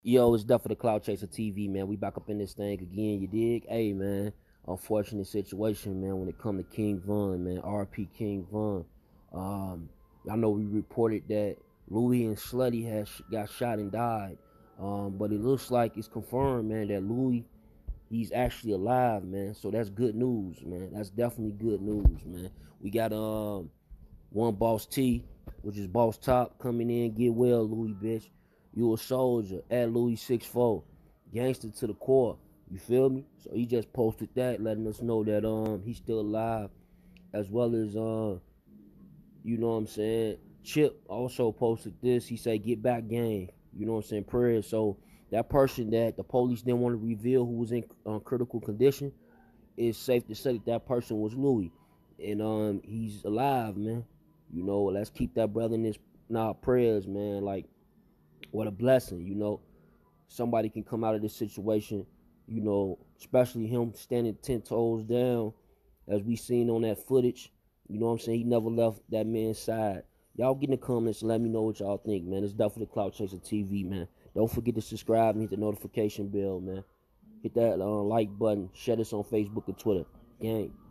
Yo, it's definitely the Cloud Chaser TV, man. We back up in this thing again, you dig? Hey, man, unfortunate situation, man, when it come to King Von, man. RP King Von. Um, I know we reported that Louis and Slutty got shot and died. But it looks like it's confirmed, man, that Louis, he's actually alive, man. So that's good news, man. That's definitely good news, man. We got one Boss T, which is Boss Top, coming in. Get well, Louis, bitch. You a soldier at Louis 64, gangster to the core. You feel me? So he just posted that, letting us know that he's still alive, as well as you know what I'm saying. Chip also posted this. He said, "Get back, gang." You know what I'm saying? Prayers. So that person that the police didn't want to reveal who was in critical condition, it's safe to say that that person was Louis, and he's alive, man. You know, let's keep that brother in our prayers, man. Like, what a blessing, you know. Somebody can come out of this situation, you know, especially him standing 10 toes down, as we seen on that footage. You know what I'm saying? He never left that man's side. Y'all get in the comments and let me know what y'all think, man. It's definitely Cloud Chaser TV, man. Don't forget to subscribe and hit the notification bell, man. Hit that like button. Share this on Facebook and Twitter. Gang.